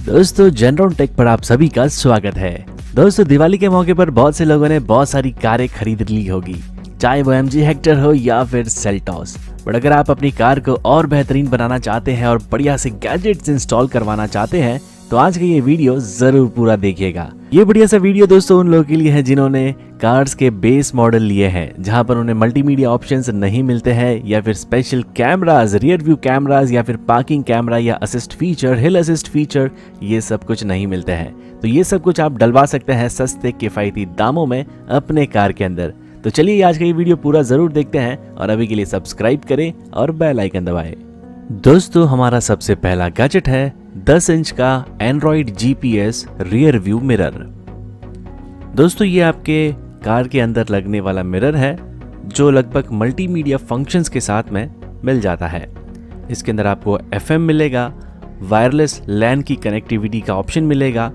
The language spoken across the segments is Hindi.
दोस्तों जनरल टेक पर आप सभी का स्वागत है। दोस्तों दिवाली के मौके पर बहुत से लोगों ने बहुत सारी कारें खरीद ली होगी, चाहे वो MG हेक्टर हो या फिर सेल्टॉस। बट अगर आप अपनी कार को और बेहतरीन बनाना चाहते हैं और बढ़िया से गैजेट्स इंस्टॉल करवाना चाहते हैं तो आज का ये वीडियो जरूर पूरा देखिएगा। ये बढ़िया सा वीडियो दोस्तों उन लोगों के लिए है जिन्होंने कार्स के बेस मॉडल लिए हैं, जहां पर उन्हें मल्टीमीडिया ऑप्शंस नहीं मिलते हैं या फिर special cameras, rear view cameras या फिर पार्किंग कैमरा या assist feature, hill assist feature, ये सब कुछ नहीं मिलते हैं। तो ये सब कुछ आप डलवा सकते हैं सस्ते किफायती दामों में अपने कार के अंदर। तो चलिए आज का ये वीडियो पूरा जरूर देखते हैं और अभी के लिए सब्सक्राइब करें और बेल आइकन दबाएं। दोस्तों हमारा सबसे पहला गैजेट है 10 इंच का Android GPS rear view mirror. दोस्तों ये आपके कार के अंदर लगने वाला मिरर है जो लगभग मल्टीमीडिया फंक्शंस के साथ में मिल जाता है। इसके अंदर आपको FM मिलेगा, वायरलेस LAN की कनेक्टिविटी का ऑप्शन मिलेगा,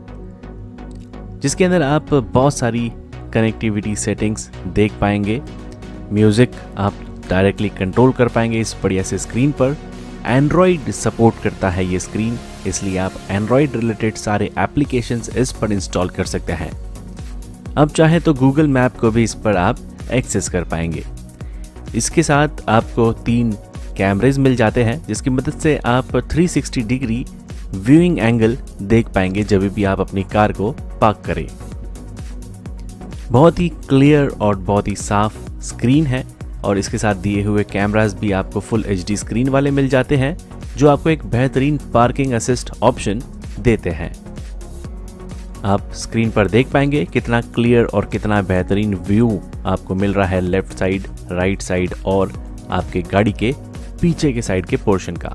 जिसके अंदर आप बहुत सारी कनेक्टिविटी सेटिंग्स देख पाएंगे। म्यूजिक आप डायरेक्टली कंट्रोल कर पाएंगे इस बढ़िया से स्क्रीन पर। एंड्रॉइड सपोर्ट करता है ये स्क्रीन, इसलिए आप एंड्रॉइड रिलेटेड सारे एप्लीकेशंस इस पर इंस्टॉल कर सकते हैं। अब चाहे तो गूगल मैप को भी इस पर आप एक्सेस कर पाएंगे। इसके साथ आपको 3 कैमरेज मिल जाते हैं जिसकी मदद से आप 360 डिग्री व्यूइंग एंगल देख पाएंगे जब भी आप अपनी कार को पार्क करें। बहुत ही क्लियर और बहुत ही साफ स्क्रीन है और इसके साथ दिए हुए कैमरास भी आपको फुल HD स्क्रीन वाले मिल जाते हैं जो आपको एक बेहतरीन पार्किंग असिस्ट ऑप्शन देते हैं। आप स्क्रीन पर देख पाएंगे कितना क्लियर और कितना बेहतरीन व्यू आपको मिल रहा है लेफ्ट साइड, राइट साइड और आपके गाड़ी के पीछे के साइड के पोर्शन का।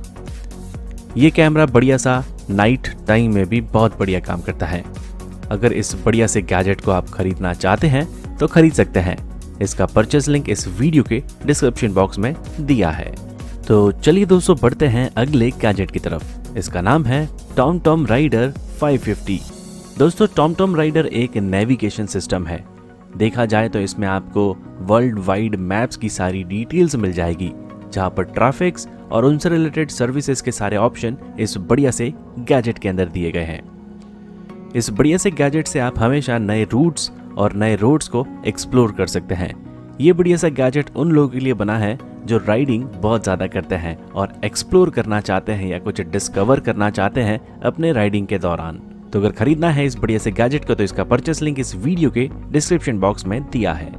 ये कैमरा बढ़िया सा नाइट टाइम में भी बहुत बढ़िया काम करता है। अगर इस बढ़िया से गैजेट को आप खरीदना चाहते हैं तो खरीद सकते हैं। इसका परचेस लिंक इस वीडियो के डिस्क्रिप्शन बॉक्स में दिया है। तो चलिए दोस्तों बढ़ते हैं अगले गैजेट की तरफ। इसका नाम है TomTom Rider 550। दोस्तों TomTom Rider एक नेविगेशन सिस्टम है। देखा जाए तो इसमें आपको वर्ल्ड वाइड मैप्स की सारी डिटेल्स मिल जाएगी, जहां पर ट्रैफिक्स और उनसे रिलेटेड सर्विसेज के सारे ऑप्शन इस बढ़िया से गैजेट के अंदर दिए गए हैं। इस बढ़िया से गैजेट से आप हमेशा नए रूट्स और नए रोड्स को एक्सप्लोर कर सकते हैं। ये बढ़िया सा गैजेट उन लोगों के लिए बना है जो राइडिंग बहुत ज़्यादा करते हैं और एक्सप्लोर करना चाहते हैं या कुछ डिस्कवर करना चाहते हैं अपने राइडिंग के दौरान। तो अगर खरीदना है इस बढ़िया से गैजेट को तो इसका परचेस लिंक इस वीडियो के डिस्क्रिप्शन बॉक्स में दिया है।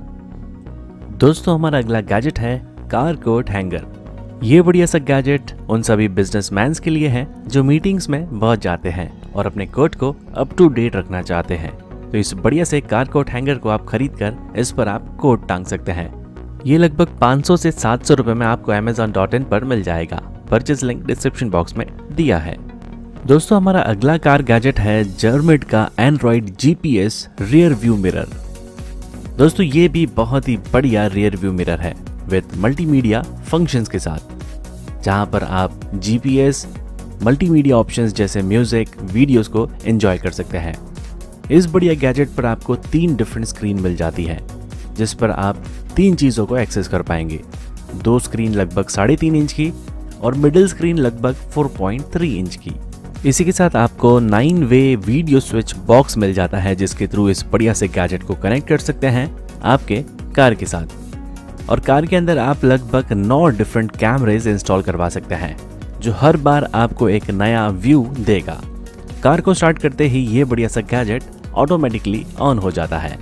दोस्तों हमारा अगला गैजेट है कार कोट हैंगर। ये बढ़िया सा गैजेट उन सभी बिजनेसमैन्स के लिए है जो मीटिंग्स में बहुत जाते हैं और अपने कोट को अप टू डेट रखना चाहते हैं। तो इस बढ़िया से कार कोट हैंगर को आप खरीद कर इस पर आप कोट टांग सकते हैं। ये लगभग 500 से 700 रुपए में आपको Amazon.in पर मिल जाएगा। परचेज लिंक डिस्क्रिप्शन बॉक्स में दिया है। दोस्तों हमारा अगला कार गैजेट है जर्मिड का Android GPS rear view mirror. दोस्तों ये भी बहुत ही बढ़िया रियर व्यू मिरर है विद मल्टीमीडिया फंक्शंस के साथ, जहां पर आप GPS मल्टीमीडिया ऑप्शंस जैसे म्यूजिक, वीडियोस को एंजॉय कर सकते हैं। इस बढ़िया गैजेट पर आपको 3 डिफरेंट स्क्रीन मिल जाती है जिस पर आप 3 चीज़ों को एक्सेस कर पाएंगे। 2 स्क्रीन लगभग 3.5 इंच की और मिडिल स्क्रीन लगभग 4.3 इंच की। इसी के साथ आपको 9-वे वीडियो स्विच बॉक्स मिल जाता है जिसके थ्रू इस बढ़िया से गैजेट को कनेक्ट कर सकते हैं आपके कार के साथ। और कार के अंदर आप लगभग 9 डिफरेंट कैमरेज इंस्टॉल करवा सकते हैं जो हर बार आपको एक नया व्यू देगा। कार को स्टार्ट करते ही ये बढ़िया सा गैजेट ऑटोमेटिकली ऑन हो जाता है।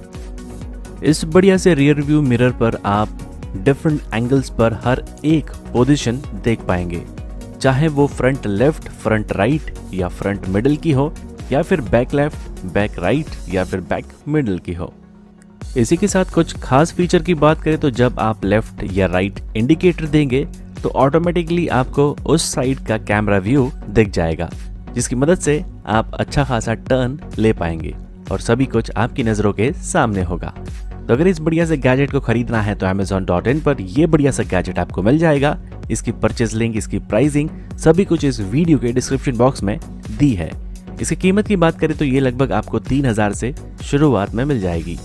इस बढ़िया से रियर व्यू मिरर पर आप डिफरेंट एंगल्स पर हर एक पोजीशन देख पाएंगे, चाहे वो फ्रंट लेफ्ट, फ्रंट राइट या फ्रंट मिडिल की हो या फिर बैक लेफ्ट, बैक राइट या फिर बैक मिडिल की हो। इसी के साथ कुछ खास फीचर की बात करें तो जब आप लेफ्ट या राइट इंडिकेटर देंगे तो ऑटोमेटिकली आपको उस साइड का कैमरा व्यू दिख जाएगा, जिसकी मदद से आप अच्छा खासा टर्न ले पाएंगे और सभी कुछ आपकी नज़रों के सामने होगा। तो अगर इस बढ़िया से गैजेट को खरीदना है तो Amazon.in पर ये बढ़िया सा गैजेट आपको मिल जाएगा। इसकी परचेज लिंक, इसकी प्राइसिंग, सभी कुछ इस वीडियो के डिस्क्रिप्शन बॉक्स में दी है। इसकी कीमत की बात करें तो ये लगभग आपको 3000 से शुरुआत में मिल जाएगी।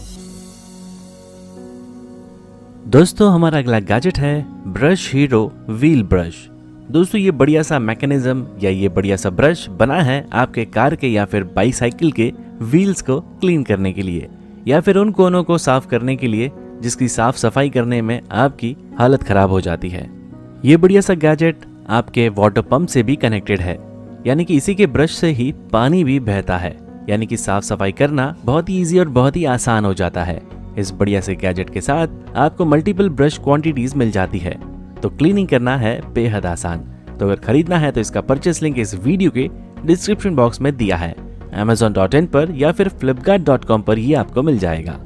दोस्तों हमारा अगला गैजेट है ब्रश हीरो व्हील ब्रश। दोस्तों ये बढ़िया सा मैकेनिज्म या ये बढ़िया सा ब्रश बना है आपके कार के या फिर बाईसाइकिल के व्हील्स को क्लीन करने के लिए या फिर उन कोनों को साफ करने के लिए जिसकी साफ सफाई करने में आपकी हालत खराब हो जाती है। ये बढ़िया सा गैजेट आपके वाटर पंप से भी कनेक्टेड है, यानी कि इसी के ब्रश से ही पानी भी बहता है, यानी कि साफ सफाई करना बहुत ही ईजी और बहुत ही आसान हो जाता है। इस बढ़िया से गैजेट के साथ आपको मल्टीपल ब्रश क्वांटिटीज मिल जाती है, तो क्लीनिंग करना है बेहद आसान। तो अगर खरीदना है तो इसका परचेस लिंक इस वीडियो के डिस्क्रिप्शन बॉक्स में दिया है। Amazon.in पर या फिर Flipkart.com पर ये आपको मिल जाएगा।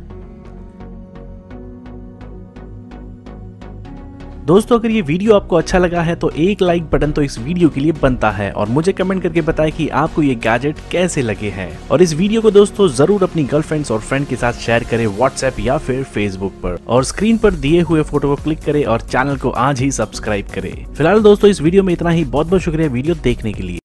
दोस्तों अगर ये वीडियो आपको अच्छा लगा है तो एक लाइक बटन तो इस वीडियो के लिए बनता है और मुझे कमेंट करके बताएं कि आपको ये गैजेट कैसे लगे हैं। और इस वीडियो को दोस्तों जरूर अपनी गर्लफ्रेंड्स और फ्रेंड के साथ शेयर करें व्हाट्सएप या फिर फेसबुक पर, और स्क्रीन पर दिए हुए फोटो को क्लिक करें और चैनल को आज ही सब्सक्राइब करें। फिलहाल दोस्तों इस वीडियो में इतना ही। बहुत बहुत शुक्रिया वीडियो देखने के लिए।